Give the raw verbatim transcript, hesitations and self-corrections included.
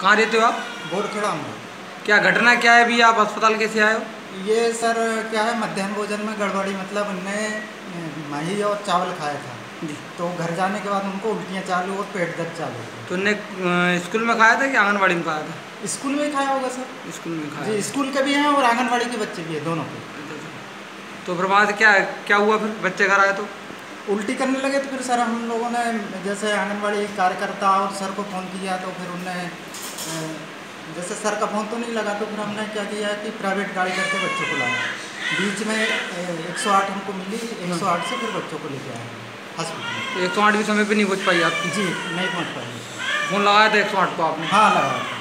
कहाँ रहते हो आप? बोरखेड़ा में। क्या घटना क्या है? अभी आप अस्पताल कैसे आए हो? ये सर क्या है, मध्याह्न भोजन में गड़बड़ी, मतलब उनने माही और चावल खाया था जी। तो घर जाने के बाद उनको उल्टियाँ चालू और पेट दर्द चालू। तो उन्हें स्कूल में खाया था कि आंगनबाड़ी में खाया था? स्कूल में ही खाया होगा सर। स्कूल में खाया जी, स्कूल के भी हैं और आंगनबाड़ी के बच्चे भी हैं, दोनों के। तो फिर बाद क्या क्या हुआ? फिर बच्चे घर आए तो उल्टी करने लगे, तो फिर सर हम लोगों ने जैसे आंगनबाड़ी कार्यकर्ता और सर को फ़ोन किया, तो फिर उनने जैसे सर का फ़ोन तो नहीं लगा, तो फिर हमने क्या किया कि प्राइवेट गाड़ी करके बच्चों को लाया। बीच में एक सौ आठ हमको मिली, एक सौ आठ से फिर बच्चों को लेके आए हॉस्पिटल। तो एक सौ आठ भी समय पे नहीं पहुँच पाई आपकी? जी, नहीं पहुँच पाई। फ़ोन लगाया था एक सौ आठ को आपने? हाँ, लगाया था।